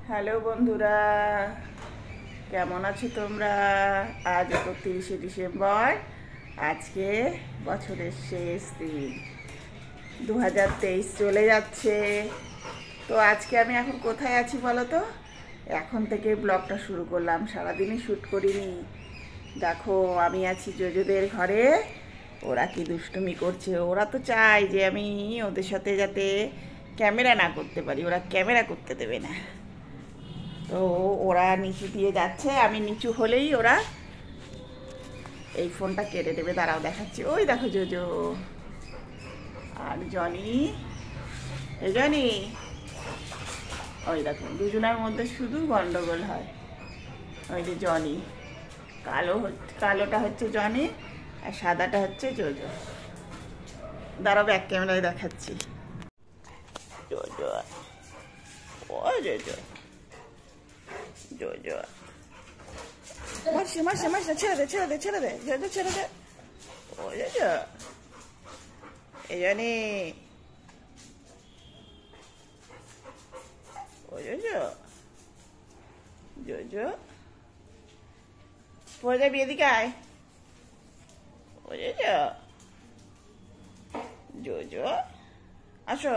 Hello বন্ধুরা, কেমন আছো তোমরা? আজ 31শে ডিসেম্বর, আজকে বছরের শেষ দিন। 2023 চলে যাচ্ছে। তো আজকে আমি এখন কোথায় আছি বলো তো? এখন থেকে ব্লগটা শুরু করলাম, সারাদিনই শ্যুট করিনি। দেখো, আমি আছি জোজোদের ঘরে। ওরা কি দুষ্টুমি করছে। ওরা তো চায় যে আমি ওদের সাথে যাতে ক্যামেরা না করতে পারি, ওরা ক্যামেরা করতে দেবে না। তো ওরা নিচু দিয়ে যাচ্ছে, আমি নিচু হলেই ওরা এই ফোনটা কেড়ে দেবে। দাঁড়াও, দেখাচ্ছি। ওই দেখো জোজো আর জনি। এই জনি, ওই দেখো, দুজনের মধ্যে শুধু গন্ডগোল হয়। ওই যে জনি, কালোটা হচ্ছে জনি আর সাদাটা হচ্ছে জোজো। দাঁড়াও, ব্যাক ক্যামেরায় দেখাচ্ছি। জোজো, ও জোজো, জোজো মাসি মাসি মাসি, ছেড়ে দে ছেড়ে দে ছেড়ে দে জোজো, ছেড়ে দে। ও জোজো, এই জনি, ও জোজো, জোজো পড়ে যাবি, এদিকে আয়। ও জোজো, জোজো আসো।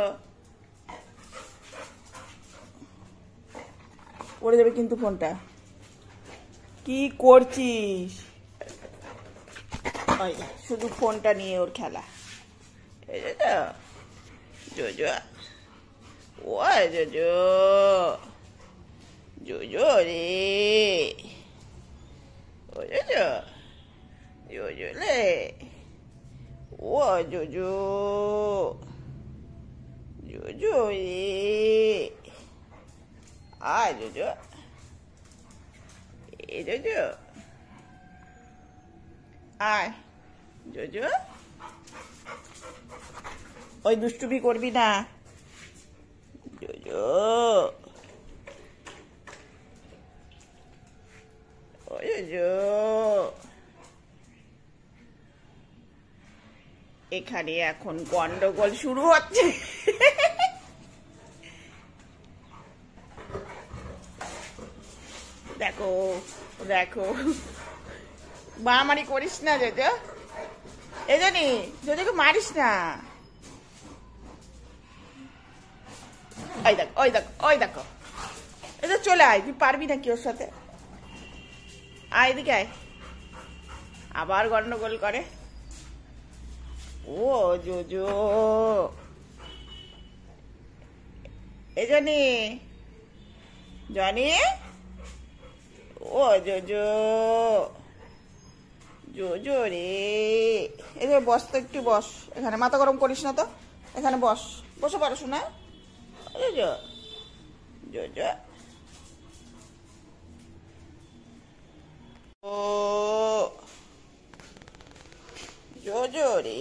পড়ে যাবে কিন্তু ফোনটা। কি করছিস? ওই শুধু ফোনটা নিয়ে ওর খেলা। এই যে জোজো, ও জোজো, জোজো রে, ও জোজো, জোজো রে, ও জোজো, জোজো রে, আয় জোজো, এই জোজো, আয় জোজো। ওই দুষ্টুমি করবি না জোজো, ও জোজো। এখানে এখন গন্ডগোল শুরু হচ্ছে। দেখো দেখো, মারামারি করিস না জোজো। এই জানি জোজোকে মারিস না। ওই দেখো ওই দেখো ওই দেখো, এটা চলে আয়, তুই পারবি নাকি ওর সাথে? আয় এদিকে আয়। আবার গন্ডগোল করে। ও জোজো, এই জানি জনি, ও জোজো, জোজো রে। এই যে বস তো, একটু বস এখানে, মাথা গরম করিস না তো। এখানে বস, বসে পারো শোনা। জোজো, জোজো, ও জোজো রে,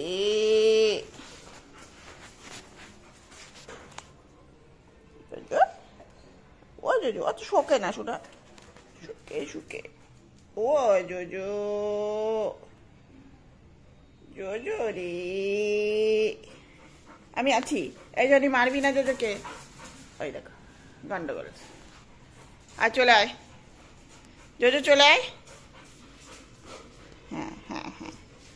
জোজো, ও জোজো, অত শোকে না শোনা, শুকে শুকে। ও জোজো, জোজো রে, আমি আছি। এই জন্য মারবি না জোজোকে। ওই দেখো গন্ডগোল। আর চলে আয় জোজো, চলে আয়। হ্যাঁ হ্যাঁ হ্যাঁ,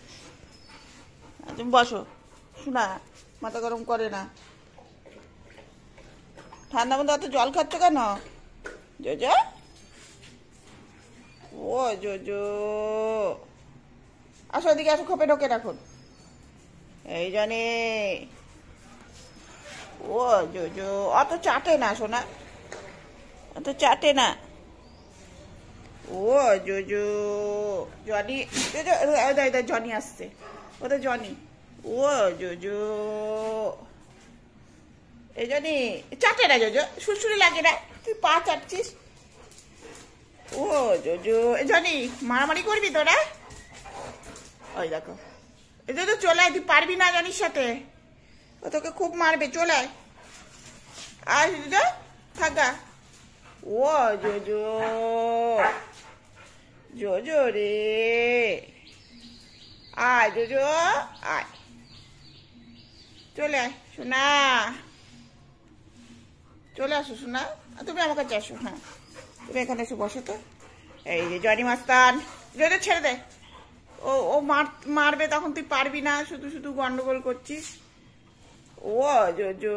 তুমি বসো শোনা, মাথা গরম করে না। ঠান্ডা মধ্যে অত জল খাচ্ছ কেন জোজো? ও জোজো, আসো এদিকে আসো, খোপে ঢোকে রাখুন। এই জানে, ও জোজো, অত চাটে না শোনা, অত চাটে না। ও জোজো, জনি, জোজো জনি আসছে, ওদের জনি। ও জোজো, এই জনি চাটে না জোজো, সুরসুরি লাগে না, তুই পা চাটছিস। ও জোজো, এই জনি মারামারি করবি তোরা? ওই দেখো, এই জন্য চলে আয়, তুই পারবি না জনির সাথে, ও তোকে খুব মারবে। চলে আয়, আর জোজো থাকা। ও জোজো, জোজো রে, আয় জোজো, আয়, চলে আয় শোনা। চলে আসো শোনা, তুমি আমার কাছে আসো। হ্যাঁ, তুমি এখানে এসে বসো তো। এই যে জনি মাস্তান, জোরে ছেড়ে দে। ও ও মারবে, তখন তুই পারবি না, শুধু শুধু গন্ডগোল করছিস। ও জোজো,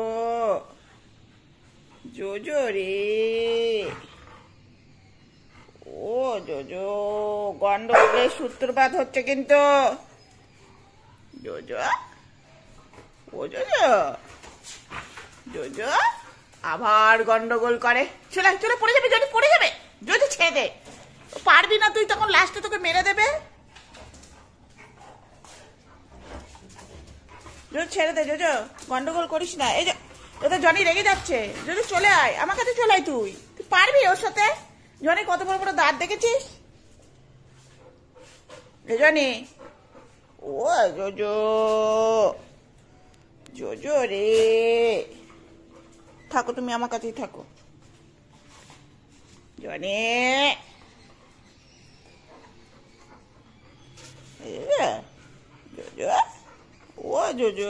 জোজো রে, ও জোজো, গন্ডগোলের সূত্রপাত হচ্ছে কিন্তু। জোজো, ও জোজো, জোজো আবার গন্ডগোল করে। চলে চলে, পড়ে যাবে যদি, পড়ে যাবে যদি, ছেড়ে দে। পারবি না তুই, তখন লাস্টে তোকে মেরে দেবে। যদি ছেড়ে দে জোজো, গন্ডগোল করিস না। এই যে তোদের জনি রেগে যাচ্ছে, যদি চলে আয় আমার কাছে, চলে আয়। তুই তুই পারবি ওর সাথে? জনি কত বড় বড় দাঁত দেখেছিস? জনি, ও জোজো, জোজো রে, থাকো তুমি আমার কাছেই থাকো। জনি, জোজো, ও জোজো,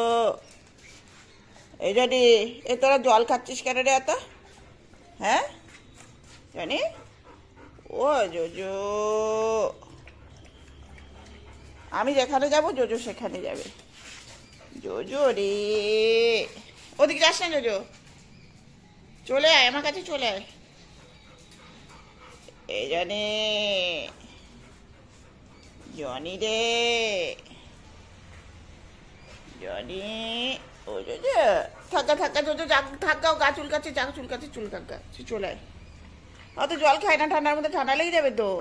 এই জনি, এ তোরা জল খাচ্ছিস কেন রে এত? হ্যাঁ জনি, ও জোজো, আমি যেখানে যাব জোজো সেখানে যাবে। জোজো রে, ওদিকে যাস না জোজো, চলে আয় আমার কাছে, চলে আয়। এই জনি, জনি রে, জনি, ও জোজো, থাকা থাকা জোজো, থাকাও, গা চুলকাচ্ছে, চা চুলকাচ্ছে, চুলকাচ্ছে, চলে আয়। অত জল খায় না, ঠান্ডার মধ্যে ঠান্ডা লেগে যাবে তো।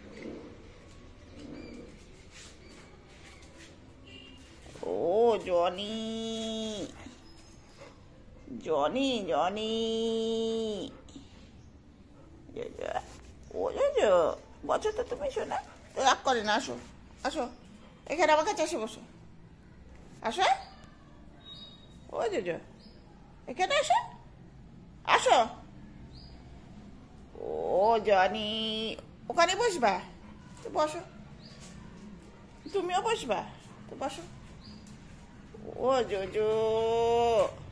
ও জনি, জনি, জনি, ও জোজো, বছর তো তুমি শোনা, রাগ করে না। আসো আসো, এখানে আমার কাছে এসে বসো, আসো। ও জোজো, এখানে আসো, আসো। ও জনি, ওখানে বসবা তো বসো, তুমিও বসবা তো বসো। ও জোজো,